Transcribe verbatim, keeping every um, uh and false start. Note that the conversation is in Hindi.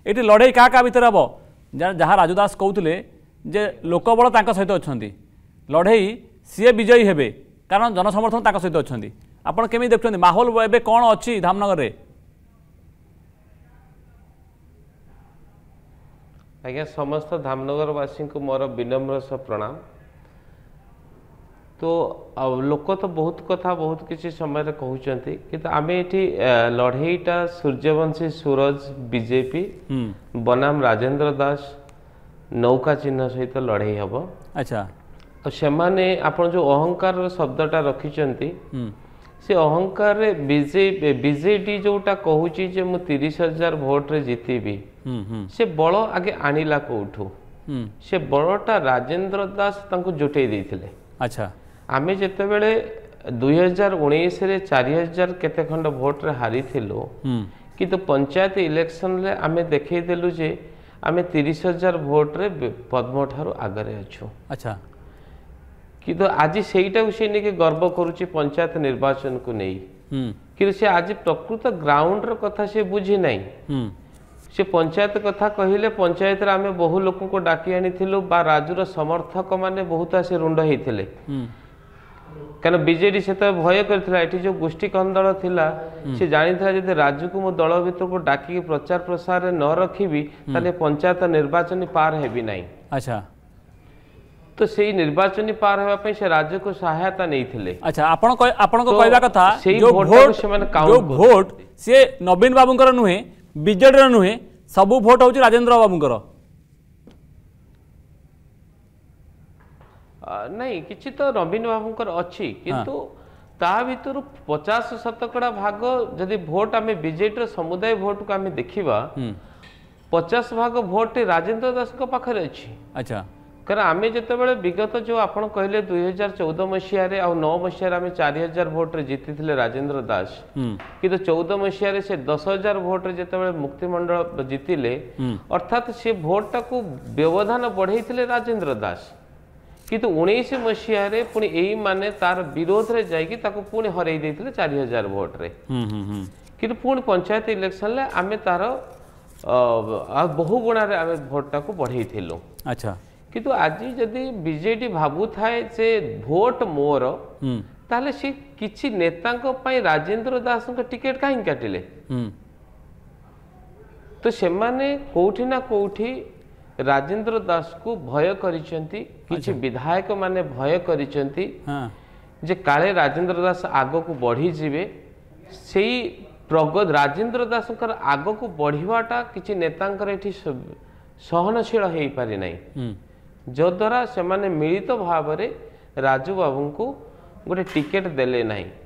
ये लड़े क्या क्या भितर हम जहाँ राजू दास कहते जे लोकबल सहित अच्छा लड़े सी विजयी हेबे कारण जनसमर्थन सहित अच्छा आपड़ केमी देखुं माहौल एवं कौन अच्छी धामनगर में? आज्ञा समस्त धामनगरवासी को मोर विनम्र सह प्रणाम। तो लोक तो बहुत कथा बहुत किसी समय कहते कि आम ये लड़ईटा सूर्यवंशी सूरज बीजेपी बनाम राजेंद्र दास नौका चिन्ह सहित लड़ई हम। अच्छा तो से माने आपण जो अहंकार शब्दटा रखिंट से अहंकार बीजे बीजेडी जोटा कहूँ जे मु तीस हजार भोट रे जीतबी से बल आगे आनिला कोठू से बलटा राजेंद्र दास तांको जुटे देथिले। अच्छा आमे जेते बेले दुई हजार उन्नीस रे चार हजार केते खंड भोट रे हारी थिलो किंतु पंचायत इलेक्शन रे आमे देखै देलु जे आमे तीस हजार भोट रे पद्म ठारू आगरे अछु। अच्छा किंतु आज सेटा से नहीं गर्व करुच्ची पंचायत निर्वाचन को नहीं कि से आज प्रकृत ग्राउंड र कथा से बुझी नहीं से पंचायत कथा कहले पंचायत आम बहु लोक को डाकी आनी राजूर समर्थक माने बहुत आसे रुंड होते क्या बीजेडी से तो भय कर जो गोष्ठी कंदल थिला से जानी था जब राजू को मो दल भीतर को डाकी प्रचार प्रसार न रखी पंचायत निर्वाचन पार हेबी नहीं। अच्छा तो से निर्वाचन पार होगा से राज्य को सहायता नहीं थिले। अच्छा आपण को आपण को कहबा कथा जो वोट जो वोट से नवीन बाबूंकर नुहे बीजेडी नुहे सबु वोट होची राजेंद्र बाबूंकर नहीं किछि तो नवीन बाबूंकर अच्छी किंतु ता भीतर पचास शतकड़ा भाग जदि भोट आमे बीजेडी समुदाय भोट को आमे देखिबा पचास भाग भोट राजेंद्र दास को पाखरे अछि। अच्छा कारण आमे जिते बड़े विगत जो आपन कहले दुई हजार चौदह मसीह आ नौ मसीह आम चार हजार भोट रे जीति थिले राजेंद्र दास कि चौदह मसीह से दस हजार भोट रे जिते बड़े मुक्तिमंडल जीतिले अर्थात से भोटा को व्यवधान बढ़ई थिले राजेंद्र दास किंतु उन्नीस मसीह रे पुणी एई माने तार विरोध रे जाइकी ताको पुणी हरई देथिले चार हजार भोट रे किंतु पुणी पंचायत इलेक्शन ले आमे तार बहु गुणा रे आमे भोटा को बढ़ई थिलु। अच्छा किंतु आज जदि बीजेडी भाबु थाए से भोट मोर ताले से किछि नेता को पाई राजेंद्र दास का टिकेट काहे काटिले तो से माने कोठी ना कोठी राजेंद्र दास को भय करिसेंती किछि विधायक माने भय करिसेंती जे काले राजेंद्र दास आगो को बढ़ी जिवे सेही प्रगत राजेंद्र दास आग को बढ़ीवाटा किछि नेतांकर एठी सहनशील हो पारि नाही जद्वारा से माने मिलित भाव राजू बाबू को गोटे टिकेट देले नहीं।